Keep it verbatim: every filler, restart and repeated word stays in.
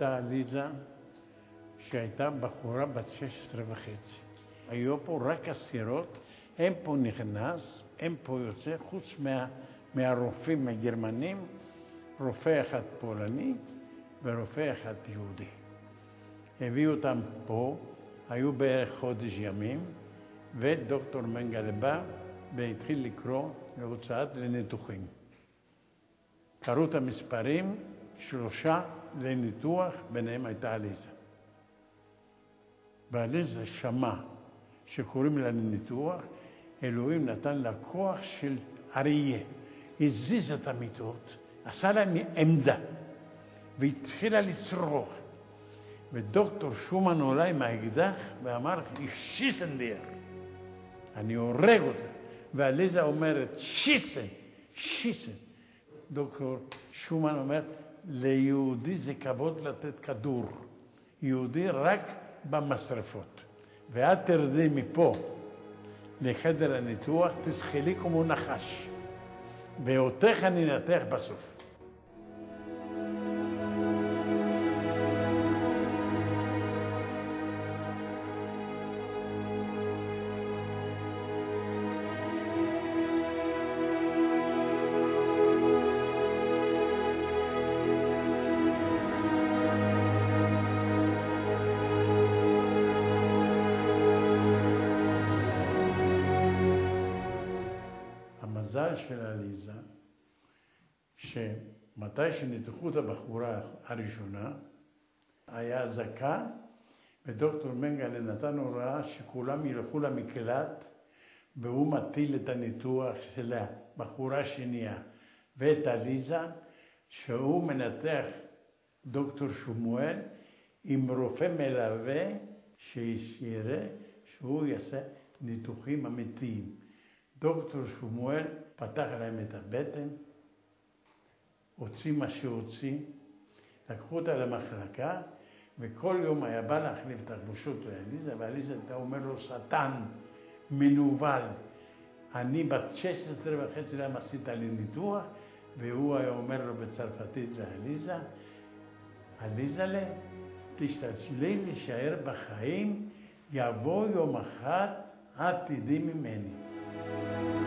הייתה עליזה, שהייתה בחורה בת שש עשרה וחצי. היו פה רק אסירות, אין פה נכנס, אין פה יוצא, חוץ מה, מהרופאים הגרמנים, רופא אחד פולני ורופא אחד יהודי. הביאו אותם פה, היו בערך חודש ימים, ודוקטור מנגלה בא והתחיל לקרוא להוצאת לניתוחים. קראו את המספרים, שלושה לניתוח, ביניהם הייתה עליזה. ועליזה שמע שקוראים לה לניתוח, אלוהים נתן לה כוח של אריה. הזיז את המיטות, עשה להם עמדה, והתחילה לצרוך. ודוקטור שומן עולה עם האקדח ואמר, שיסן דיר, אני הורג אותה. ועליזה אומרת, שיסן, שיסן. דוקטור שומן אומר, ליהודי זה כבוד לתת כדור. יהודי רק במשרפות. ואת תרדי מפה לחדר הניתוח, תזחלי כמו נחש. ואותך אני נתח בסוף. המזל של עליזה, שמתי שניתחו את הבחורה הראשונה, היה אזעקה, ודוקטור מנגלה נתן הוראה שכולם ילכו למקלט, והוא מטיל את הניתוח של הבחורה השנייה, ואת עליזה, שהוא מנתח דוקטור שמואל, עם רופא מלווה, שיראה שהוא יעשה ניתוחים אמיתיים. דוקטור שמואל פתח להם את הבטן, הוציא מה שהוציא, לקחו אותה למחלקה, וכל יום היה בא להחליף תחבושות לעליזה, ועליזה הייתה אומר לו, שטן, מנוול, אני בת שש עשרה וחצי, למה עשית לי ניתוח? והוא היה אומר לו בצרפתית לעליזה, עליזה, תשתדלי להישאר בחיים, יבוא יום אחד, את תדעי ממני.